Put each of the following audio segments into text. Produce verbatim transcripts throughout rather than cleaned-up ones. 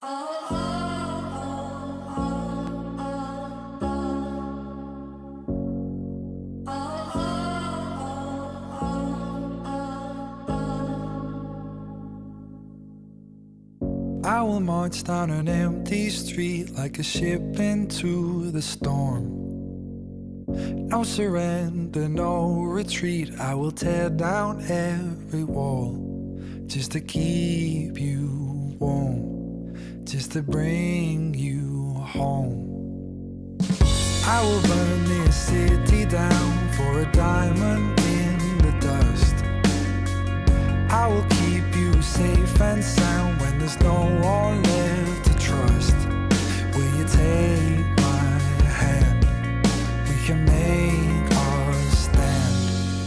I will march down an empty street like a ship into the storm. No surrender, no retreat. I will tear down every wall just to keep you warm, just to bring you home. I will burn this city down for a diamond in the dust. I will keep you safe and sound when there's no one left to trust. Will you take my hand? We can make our stand.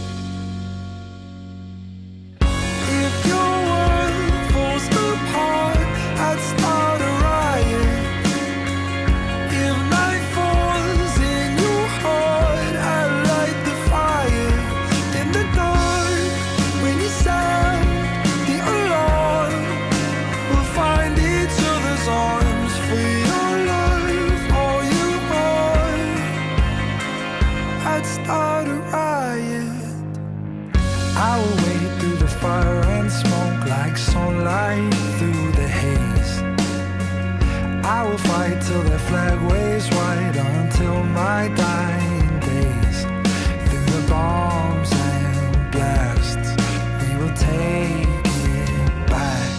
If your world falls apart, I'd start a riot. If night falls in your heart, I'd light the fire. In the dark, when you sound the alarm, we'll find each other's arms. For your life, all you are, I'd start a riot. I will wait through the fire and smoke like sunlight through the haze. I will fight till the flag waves white until my dying days. Through the bombs and blasts, we will take it back.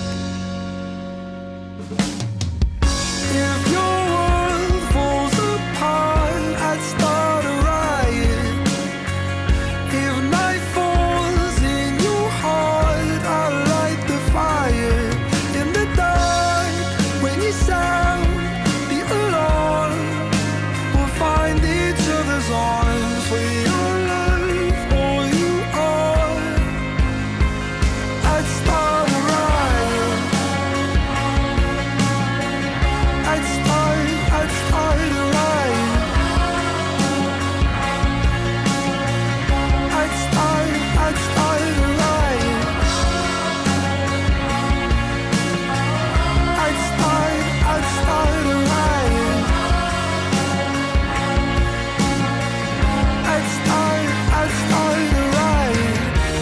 If your world falls apart, I'd start a riot. If night falls in your heart, I'll light the fire. In the dark, when you sound the alarm, we'll find each other's arms. For your life, all you are, I'd start a riot. I'd start, I'd start a riot. I'd start, I'd start a riot. I'd start, I'd start a riot. I'd start, I'd start a riot.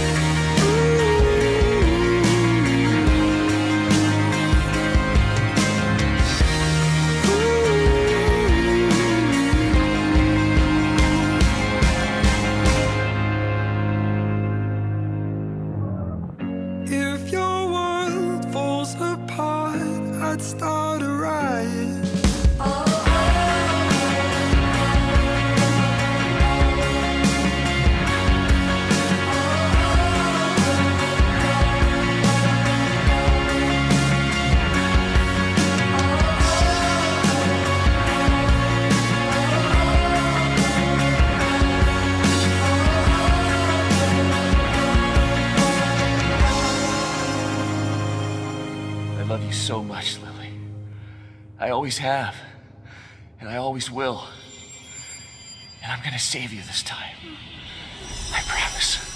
If your world falls apart, I'd start a riot. I love you so much, Lily. I always have, and I always will. And I'm gonna save you this time. I promise.